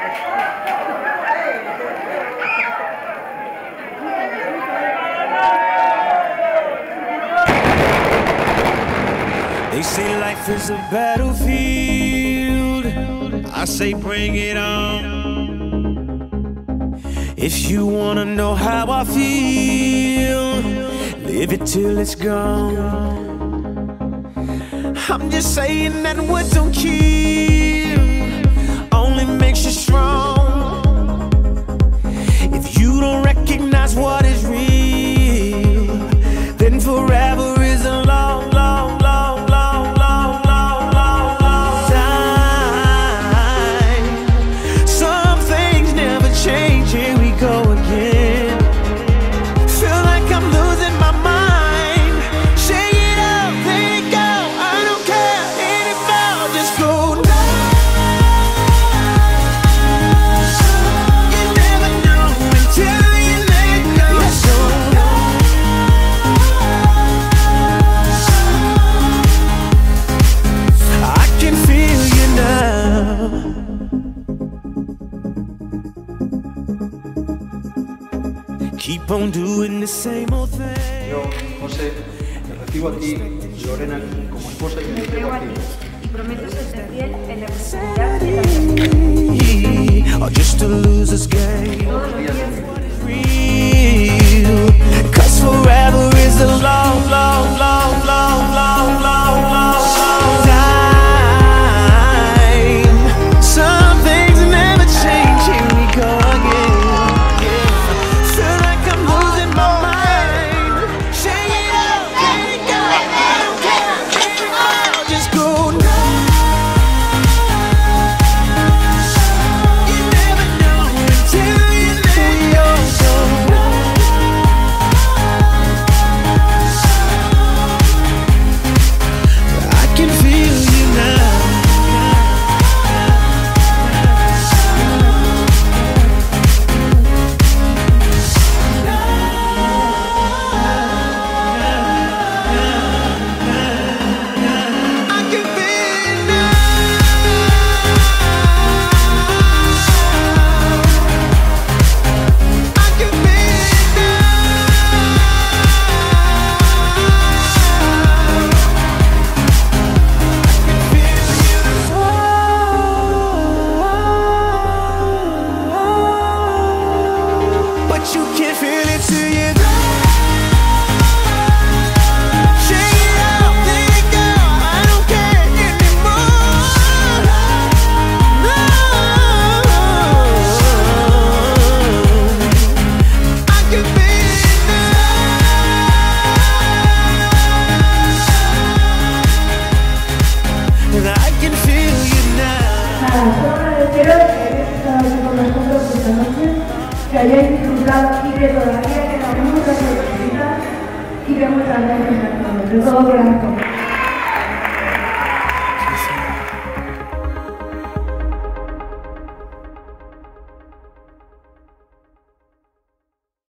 They say life is a battlefield. I say bring it on. If you wanna know how I feel, live it till it's gone. I'm just saying that what don't kill only makes you strong. If you don't recognize what is real, then forever is a long, long, long, long, long, long, long, long time. Some things never change, here we go again. Feel like I'm losing my mind. Shake it up, let it go, I don't care anymore, just go now. You never know until you let go. So I can feel you now. Keep on doing the same old thing. Yo, José, te recibo a ti, Lorena, como esposa y me entrego a ti. Y prometo ser fiel en la responsabilidad de la Or just a loser's game. todos los días. Real. 'Cause forever is a long, long, long, long, long, long, long, long time. Some things never change, here we go again. Yeah. Feel like I'm losing my mind. Shake it up, let it go, I don't care anymore, just go now. You never know until you let go. So I can feel you now. I can feel it now. I can feel it now. But you can't feel it till you go. Shake it out, let it go, I don't care anymore. No, I can feel it now. And I can feel you now. Nada, solo agradeceros que hayáis estado aquí con nosotros esta noche, que hayáis disfrutado y que todavía quedan muchas sorpresitas y que muchas gracias a todos. De todo corazón.